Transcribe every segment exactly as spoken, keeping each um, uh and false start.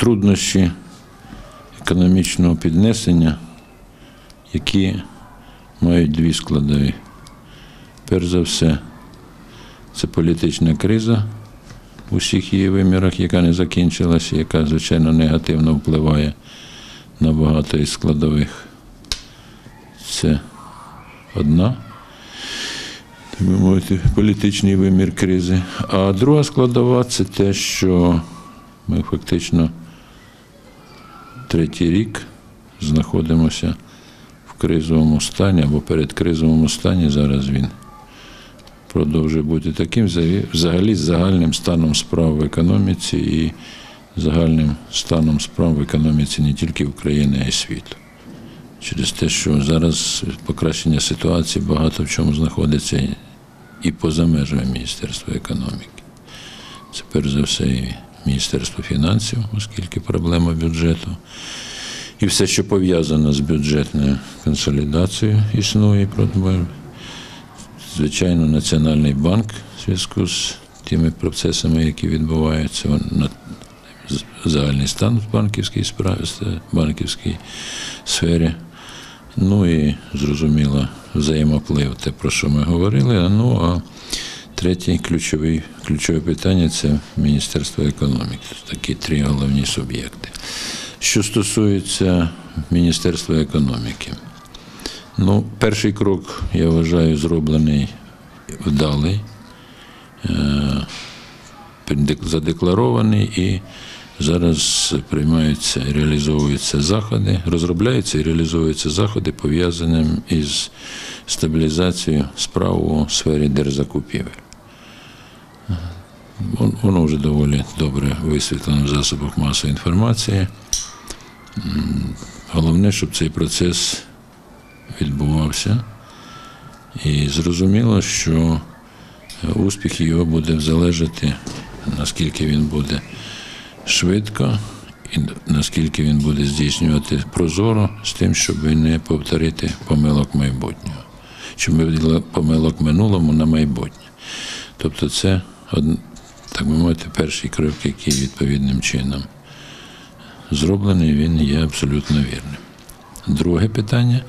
труднощі економічного піднесення, які мають дві складові. Перш за все, це політична криза у всіх її вимірах, яка не закінчилася, яка, звичайно, негативно впливає на багато із складових. Це одна, так би мовити, політичний вимір кризи. А друга складова – це те, що ми фактично третій рік знаходимося в кризовому стані або передкризовому стані. Зараз він продовжує бути таким, взагалі з загальним станом справ в економіці і загальним станом справ в економіці не тільки України, а й світу. Через те, що зараз покращення ситуації багато в чому знаходиться і поза межами Міністерства економіки. Це перш за все і Міністерство фінансів, оскільки проблема бюджету. І все, що пов'язано з бюджетною консолідацією, існує. Звичайно, Національний банк в зв'язку з тими процесами, які відбуваються, на загальний стан в банківській справі, банківській сфері. Ну і, зрозуміло, взаємоплив, те, про що ми говорили. Ну, а третє ключове, ключове питання – це Міністерство економіки. Такі три головні суб'єкти. Що стосується Міністерства економіки. Ну, перший крок, я вважаю, зроблений вдалий, задекларований, і зараз приймаються і реалізовуються заходи, розробляються і реалізовуються заходи, пов'язані із стабілізацією справ у сфері держзакупівель. Воно вже доволі добре висвітлено в засобах масової інформації. Головне, щоб цей процес відбувався. І зрозуміло, що успіх його буде залежати, наскільки він буде швидко і наскільки він буде здійснювати прозоро, з тим, щоб не повторити помилок майбутнього. Щоб ми виділи помилок минулому на майбутнє. Тобто це, так би мовити, перший крок, який відповідним чином зроблений, він є абсолютно вірним. Друге питання,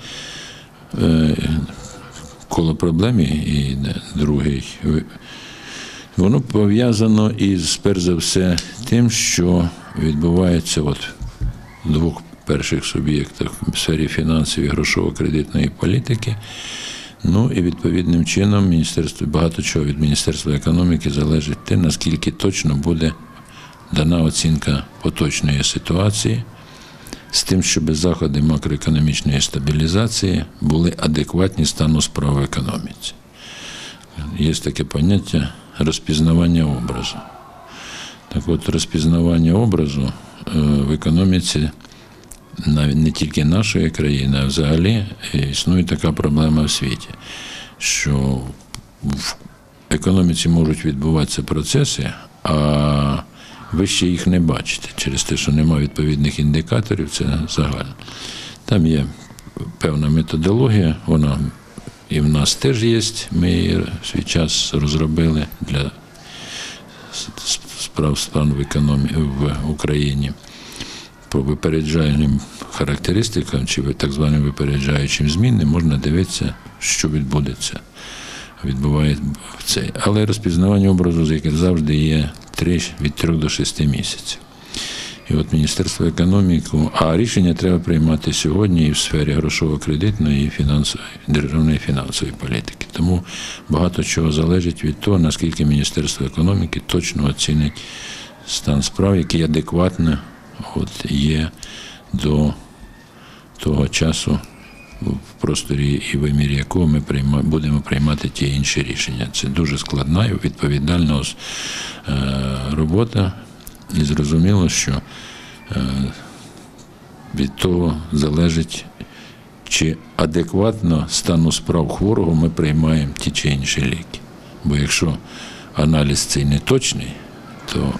коло проблеми, і другий, воно пов'язано із, перш за все, тим, що відбувається от в двох перших суб'єктах в сфері фінансів і грошово-кредитної політики. Ну і відповідним чином міністерство, багато чого від Міністерства економіки залежить те, наскільки точно буде дана оцінка поточної ситуації, з тим, щоб заходи макроекономічної стабілізації були адекватні стану справ в економіці. Є таке поняття розпізнавання образу. Так от, розпізнавання образу в економіці навіть не тільки нашої країни, а взагалі існує така проблема в світі, що в економіці можуть відбуватися процеси, а ви ще їх не бачите, через те, що немає відповідних індикаторів, це загально. Там є певна методологія, вона і в нас теж є, ми її в свій час розробили для справ стану в економіці в Україні. По випереджальним характеристикам чи так званим випереджаючим змінам можна дивитися, що відбудеться. Відбуває цей. Але розпізнавання образу, яке завжди є від трьох до шести місяців. І от Міністерство економіки, а рішення треба приймати сьогодні і в сфері грошово-кредитної і фінансової, державної фінансової політики. Тому багато чого залежить від того, наскільки Міністерство економіки точно оцінить стан справ, який адекватно от, є до того часу, в просторі і вимірі якого ми прийма, будемо приймати ті інші рішення. Це дуже складна і відповідальна робота. І зрозуміло, що від того залежить, чи адекватно стану справ хворого ми приймаємо ті чи інші ліки. Бо якщо аналіз цей не точний, то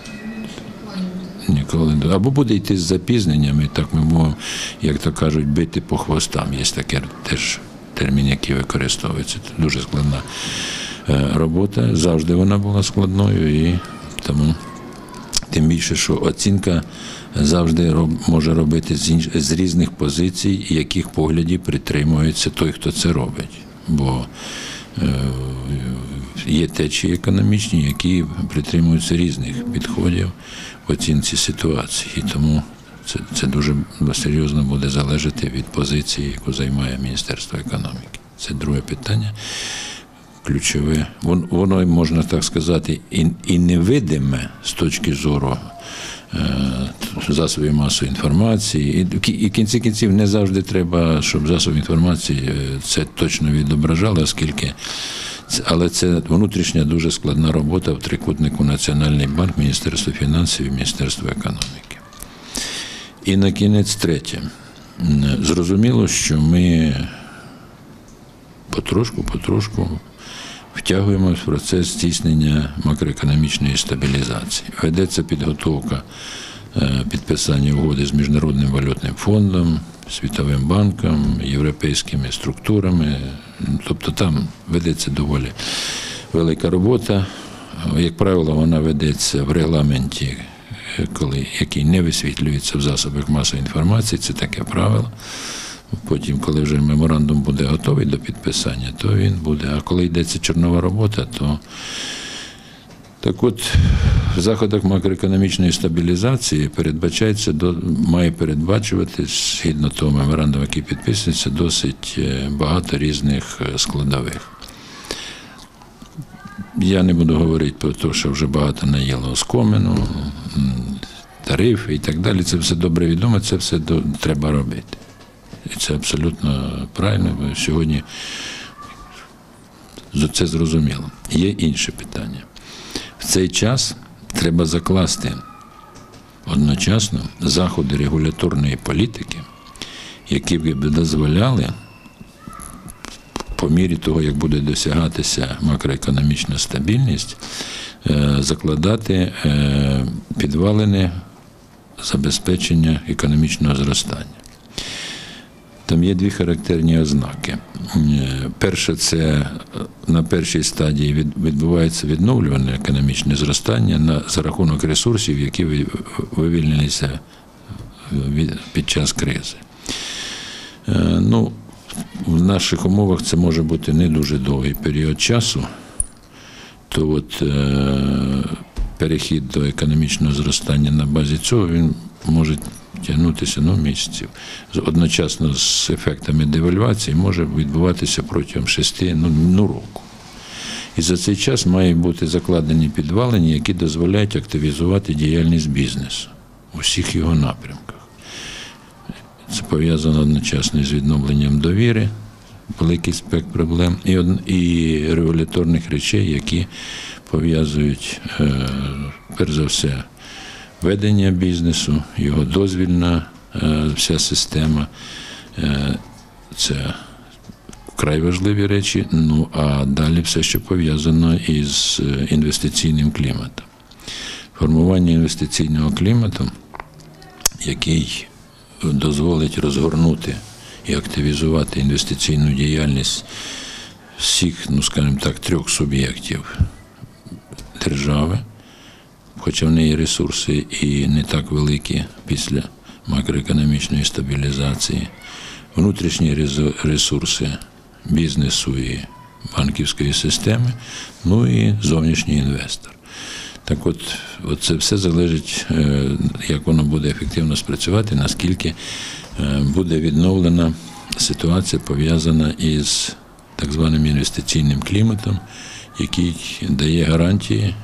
ніколи не... Або буде йти з запізненнями, так ми можемо, як то кажуть, бити по хвостам. Є таке теж термін, який використовується. Це дуже складна робота. Завжди вона була складною, і тому Тим більше, що оцінка завжди роб, може робити з, інш, з різних позицій, яких поглядів притримується той, хто це робить. Бо е, є течії економічні, які притримуються різних підходів в оцінці ситуації. І тому це, це дуже серйозно буде залежати від позиції, яку займає Міністерство економіки. Це друге питання. Ключове. Воно, можна так сказати, і, і невидиме з точки зору е, засобів масової інформації. І, і в кінці кінців не завжди треба, щоб засоби інформації це точно відображали, оскільки це, але це внутрішня дуже складна робота в трикутнику Національний банк, Міністерство фінансів і Міністерство економіки. І на кінець третє. Зрозуміло, що ми потрошку-потрошку втягуємо в процес здійснення макроекономічної стабілізації. Ведеться підготовка підписання угоди з Міжнародним валютним фондом, Світовим банком, європейськими структурами. Тобто там ведеться доволі велика робота. Як правило, вона ведеться в регламенті, коли, який не висвітлюється в засобах масової інформації, це таке правило. Потім, коли вже меморандум буде готовий до підписання, то він буде. А коли йдеться чорнова робота, то так от в заходах макроекономічної стабілізації передбачається, має передбачувати, згідно того меморандуму, який підписується, досить багато різних складових. Я не буду говорити про те, що вже багато наїло оскомину, тарифи і так далі. Це все добре відомо, це все треба робити. І це абсолютно правильно, бо сьогодні це зрозуміло. Є інше питання. В цей час треба закласти одночасно заходи регуляторної політики, які б дозволяли, по мірі того, як буде досягатися макроекономічна стабільність, закладати підвалини забезпечення економічного зростання. Там є дві характерні ознаки. Перше, це на першій стадії відбувається відновлюване економічне зростання на, за рахунок ресурсів, які вивільнилися під час кризи. Ну, в наших умовах це може бути не дуже довгий період часу, то от перехід до економічного зростання на базі цього, він може тягнутися ну, місяців. Одночасно з ефектами девальвації може відбуватися протягом шести ну, ну, року. І за цей час мають бути закладені підвалини, які дозволяють активізувати діяльність бізнесу у всіх його напрямках. Це пов'язано одночасно з відновленням довіри, великий спектр проблем, і, і регуляторних речей, які пов'язують, е, перш за все, ведення бізнесу, його дозвільна е, вся система. Е, це вкрай важливі речі, ну а далі все, що пов'язано із інвестиційним кліматом. Формування інвестиційного клімату, який дозволить розгорнути і активізувати інвестиційну діяльність всіх, ну скажімо так, трьох суб'єктів держави, хоча в неї ресурси і не так великі після макроекономічної стабілізації, внутрішні ресурси бізнесу і банківської системи, ну і зовнішній інвестор. Так от, от це все залежить, як воно буде ефективно спрацювати, наскільки буде відновлена ситуація, пов'язана із так званим інвестиційним кліматом, який дає гарантії,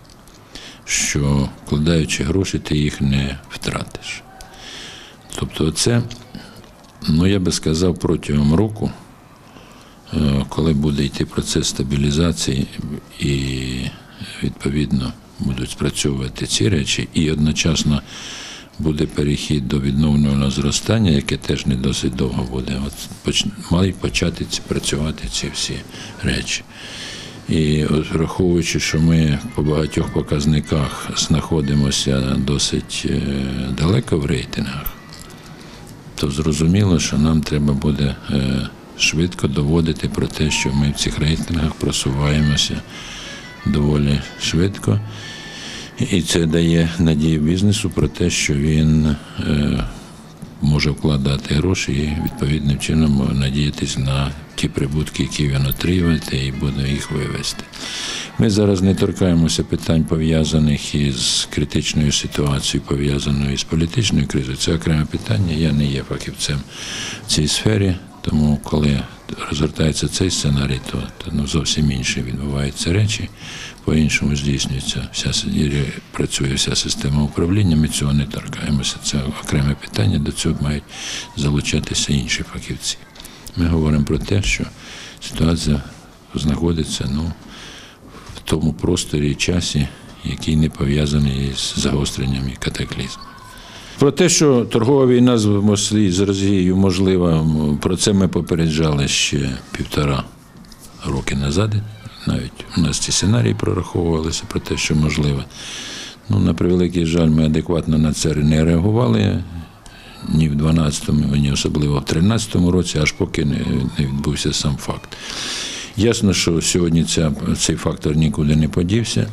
що вкладаючи гроші, ти їх не втратиш. Тобто це, ну я би сказав, протягом року, коли буде йти процес стабілізації і, відповідно, будуть спрацьовувати ці речі, і одночасно буде перехід до відновленого зростання, яке теж не досить довго буде. От мають почати ці, працювати ці всі речі. І от, враховуючи, що ми по багатьох показниках знаходимося досить е, далеко в рейтингах, то зрозуміло, що нам треба буде е, швидко доводити про те, що ми в цих рейтингах просуваємося доволі швидко. І це дає надію бізнесу про те, що він е, може вкладати гроші і відповідним чином надіятися на ті прибутки, які він отримує, і буде їх вивести. Ми зараз не торкаємося питань, пов'язаних із критичною ситуацією, пов'язаною з політичною кризою. Це окреме питання, я не є фахівцем в цій сфері, тому коли розгортається цей сценарій, то, то ну, зовсім інші відбуваються речі, по-іншому здійснюється, вся, працює вся система управління, ми цього не торкаємося. Це окреме питання, до цього мають залучатися інші фахівці. Ми говоримо про те, що ситуація знаходиться ну, в тому просторі і часі, який не пов'язаний з загостренням і катаклізмом. Про те, що торгова війна з Росією можлива, про це ми попереджали ще півтора роки назад. Навіть у нас ці сценарії прораховувалися про те, що можливо. Ну, на превеликий жаль, ми адекватно на це не реагували ні в дванадцятому, ні особливо в тринадцятому році, аж поки не, не відбувся сам факт. Ясно, що сьогодні ця, цей фактор нікуди не подівся.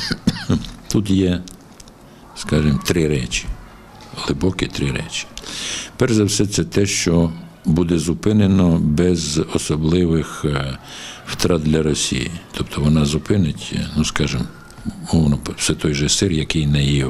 Тут є, скажімо, три речі, глибокі три речі. Перш за все, це те, що буде зупинено без особливих втрат для Росії. Тобто вона зупинить, ну, скажімо, мовно, все той же сир, який наїв,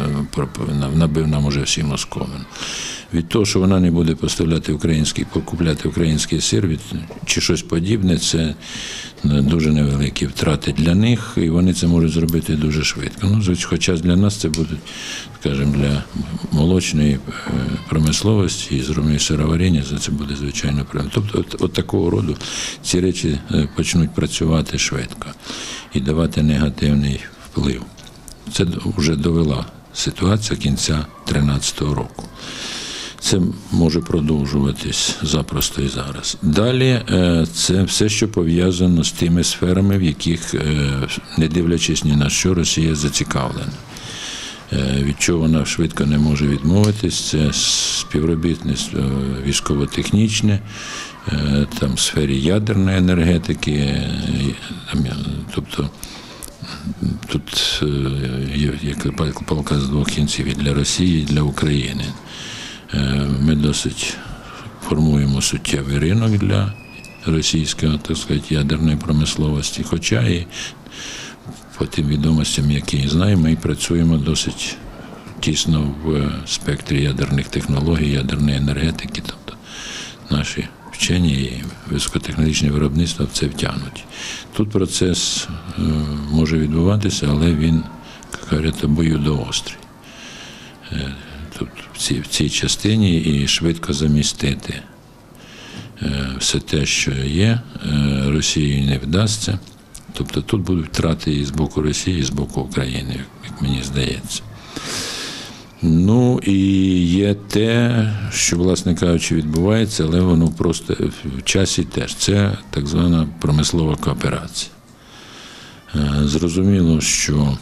набив нам уже всі московин. Від того, що вона не буде поставляти український, покупляти український сир від, чи щось подібне, це дуже невеликі втрати для них, і вони це можуть зробити дуже швидко. Ну, хоча для нас це будуть, скажімо, для молочної промисловості і зробної сироваріння, це буде звичайно правильно. Тобто от, от такого роду ці речі почнуть працювати швидко і давати негативний вплив. Це вже довела ситуація кінця дві тисячі тринадцятого року. Це може продовжуватись запросто і зараз. Далі це все, що пов'язано з тими сферами, в яких, не дивлячись ні на що, Росія зацікавлена. Від чого вона швидко не може відмовитись, це співробітництво військово-технічне, там в сфері ядерної енергетики, тобто тут є палка з двох кінців і для Росії, і для України. Ми досить формуємо суттєвий ринок для російської, так сказати, ядерної промисловості, хоча і по тим відомостям, які знаємо, ми працюємо досить тісно в спектрі ядерних технологій, ядерної енергетики, тобто наші вчені і високотехнологічне виробництво в це втягнуті. Тут процес може відбуватися, але він, як говорять, обоюдоострий. Тут в цій, в цій частині і швидко замістити все те, що є, Росії не вдасться. Тобто тут будуть втрати і з боку Росії, і з боку України, як мені здається. Ну і є те, що, власне кажучи, відбувається, але воно просто в часі теж. Це так звана промислова кооперація. Зрозуміло, що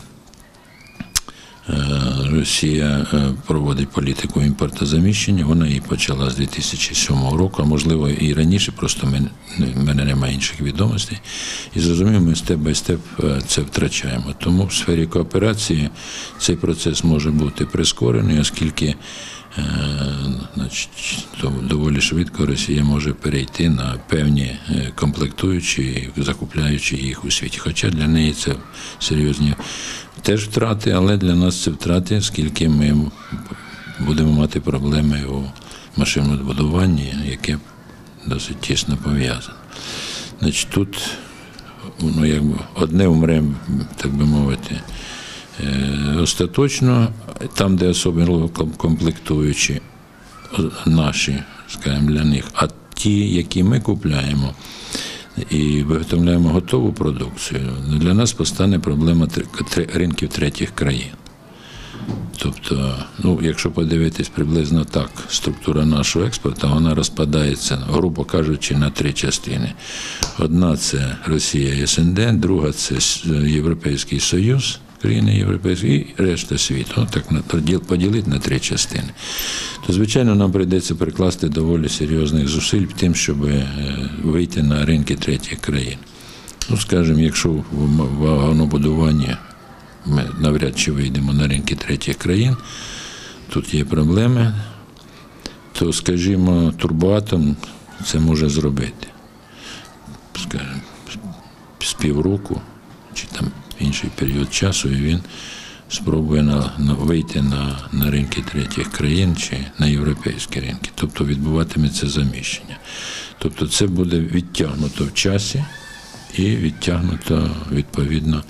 Росія проводить політику імпортозаміщення, вона її почала з дві тисячі сьомого року, а можливо і раніше, просто в мене немає інших відомостей. І зрозуміло, ми степ-бай-степ це втрачаємо. Тому в сфері кооперації цей процес може бути прискорений, оскільки значить, доволі швидко Росія може перейти на певні комплектуючі, закупляючи їх у світі. Хоча для неї це серйозні теж втрати, але для нас це втрати, оскільки ми будемо мати проблеми у машинобудуванні, яке досить тісно пов'язане. Значить, тут ну, якби, одне умре, так би мовити, остаточно, там, де особливо комплектуючі наші, скажімо, для них, а ті, які ми купляємо і виготовляємо готову продукцію, для нас постане проблема ринків третіх країн. Тобто, ну, якщо подивитись приблизно так, структура нашого експорту, вона розпадається, грубо кажучи, на три частини. Одна – це Росія і ес ен де, друга – це Європейський Союз, країни Європейської, і решта світу. Так поділити на три частини. То, звичайно, нам прийдеться прикласти доволі серйозних зусиль тим, щоб вийти на ринки третіх країн. Ну, скажімо, якщо в вагонобудуванні ми навряд чи вийдемо на ринки третіх країн, тут є проблеми, то, скажімо, Турбоатом це може зробити. Скажімо, з півроку, чи там інший період часу, і він спробує на, на, вийти на, на ринки третіх країн чи на європейські ринки. Тобто відбуватиметься заміщення. Тобто це буде відтягнуто в часі і відтягнуто, відповідно,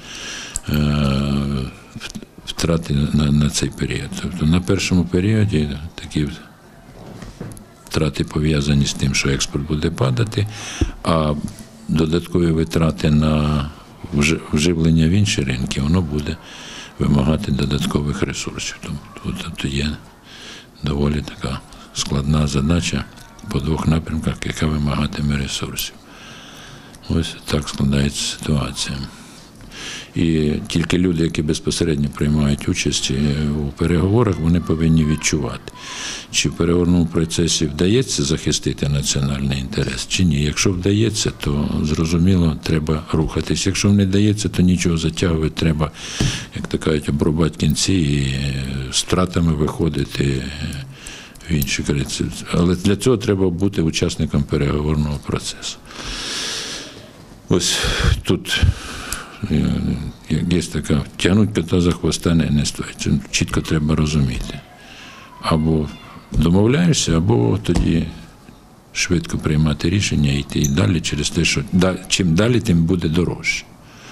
втрати на, на цей період. Тобто на першому періоді такі втрати пов'язані з тим, що експорт буде падати, а додаткові витрати на вживлення в інші ринки, воно буде вимагати додаткових ресурсів. Тобто є доволі така складна задача по двох напрямках, яка вимагатиме ресурсів. Ось так складається ситуація. І тільки люди, які безпосередньо приймають участь у переговорах, вони повинні відчувати, чи в переговорному процесі вдається захистити національний інтерес, чи ні. Якщо вдається, то, зрозуміло, треба рухатись. Якщо не вдається, то нічого затягувати, треба, як то кажуть, обрубати кінці і з втратами виходити в інші країни. Але для цього треба бути учасником переговорного процесу. Ось тут є така, тягнуть кота за хвоста не, не стоїть. Це чітко треба розуміти. Або домовляєшся, або тоді швидко приймати рішення і йти і далі через те, що чим далі, тим буде дорожче.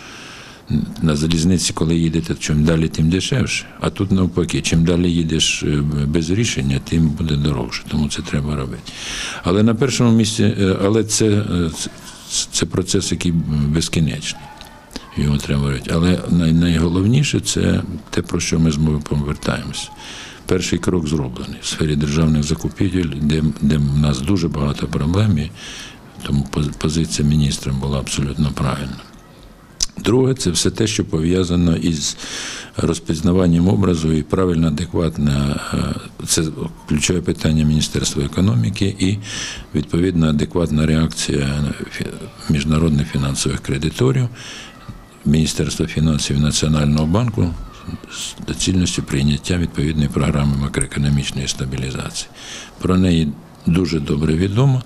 На залізниці, коли їдете, чим далі, тим дешевше. А тут навпаки, чим далі їдеш без рішення, тим буде дорожче. Тому це треба робити. Але на першому місці, але це, це процес, який безкінечний. Його треба робити. Але найголовніше – це те, про що ми знову повертаємося. Перший крок зроблений в сфері державних закупівель, де, де в нас дуже багато проблем, і тому позиція міністра була абсолютно правильна. Друге – це все те, що пов'язано із розпізнаванням образу і правильно, адекватно, це ключове питання Міністерства економіки і, відповідно, адекватна реакція міжнародних фінансових кредиторів, Міністерства фінансів і Національного банку з доцільністю прийняття відповідної програми макроекономічної стабілізації. Про неї дуже добре відомо.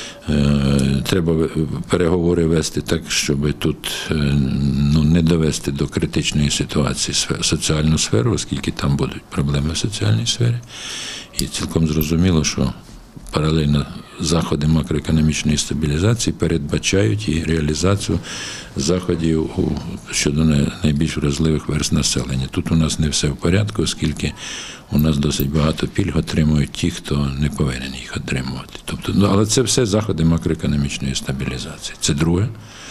Треба переговори вести так, щоб тут ну, не довести до критичної ситуації соціальну сферу, оскільки там будуть проблеми в соціальній сфері. І цілком зрозуміло, що паралельно заходи макроекономічної стабілізації передбачають і реалізацію заходів щодо найбільш вразливих верств населення. Тут у нас не все в порядку, оскільки у нас досить багато пільг отримують ті, хто не повинен їх отримувати. Тобто, ну, але це все заходи макроекономічної стабілізації. Це друге,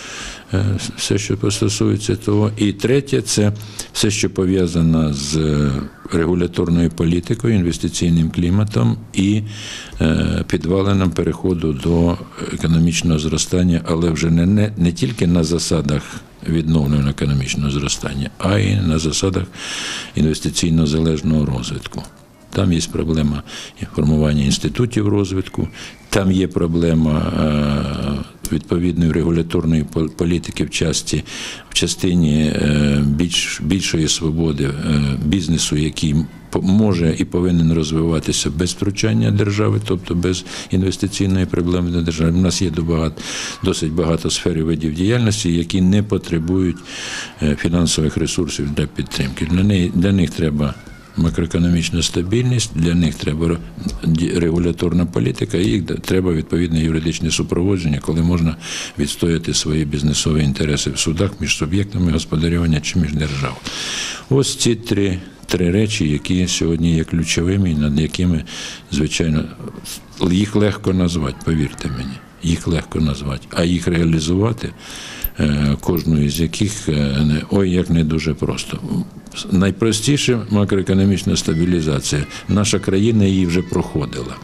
все, що стосується того. І третє – це все, що пов'язано з регуляторною політикою, інвестиційним кліматом і підваленням переходу до економічного зростання, але вже не, не, не тільки на засадах відновленого економічного зростання, а й на засадах інвестиційно залежного розвитку. Там є проблема формування інститутів розвитку, там є проблема відповідної регуляторної політики в часті, в частині більш, більшої свободи бізнесу, який може і повинен розвиватися без втручання держави, тобто без інвестиційної проблеми для держави. У нас є досить багато сфер і видів діяльності, які не потребують фінансових ресурсів для підтримки. Для них, для них треба макроекономічна стабільність, для них треба регуляторна політика і треба відповідне юридичне супроводження, коли можна відстояти свої бізнесові інтереси в судах між суб'єктами господарювання чи між державою. Ось ці три, три речі, які сьогодні є ключовими і над якими, звичайно, їх легко назвати, повірте мені, їх легко назвати, а їх реалізувати, кожну із яких, ой, як не дуже просто. Найпростіше макроекономічна стабілізація. Наша країна її вже проходила.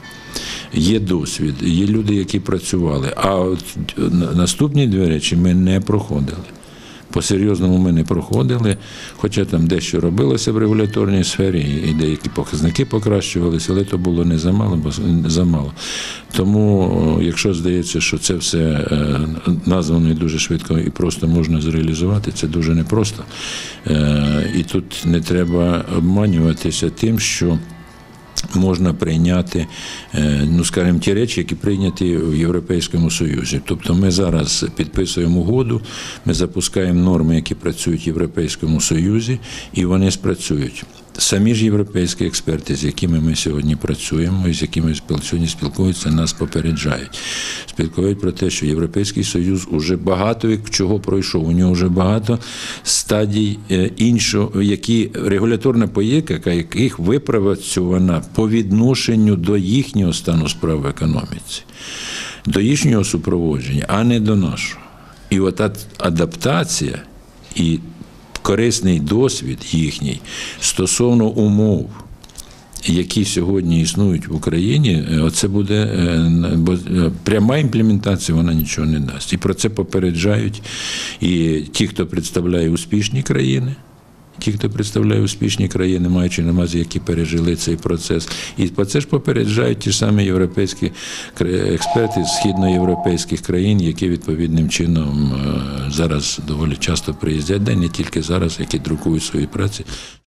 Є досвід, є люди, які працювали. А от наступні дві речі ми не проходили. По-серйозному ми не проходили, хоча там дещо робилося в регуляторній сфері, і деякі показники покращувалися, але то було не замало, бо замало. Тому, якщо здається, що це все названо і дуже швидко і просто можна зреалізувати, це дуже непросто. І тут не треба обманюватися тим, що можна прийняти, ну, скажімо, ті речі, які прийняті в Європейському Союзі. Тобто ми зараз підписуємо угоду, ми запускаємо норми, які працюють в Європейському Союзі, і вони спрацюють. Самі ж європейські експерти, з якими ми сьогодні працюємо і з якими сьогодні спілкуються, нас попереджають. Спілкують про те, що Європейський Союз уже багато чого пройшов. У нього вже багато стадій іншого, які регуляторна політика, яких випрацьована по відношенню до їхнього стану справ в економіці, до їхнього супроводження, а не до нашого. І от адаптація і корисний досвід їхній стосовно умов, які сьогодні існують в Україні, оце буде, бо пряма імплементація, вона нічого не дасть. І про це попереджають і ті, хто представляє успішні країни, ті, хто представляє успішні країни, маючи на увазі, які пережили цей процес. І про це ж попереджають ті ж самі європейські експерти з східноєвропейських країн, які відповідним чином зараз доволі часто приїздять, да не тільки зараз, які друкують свої праці.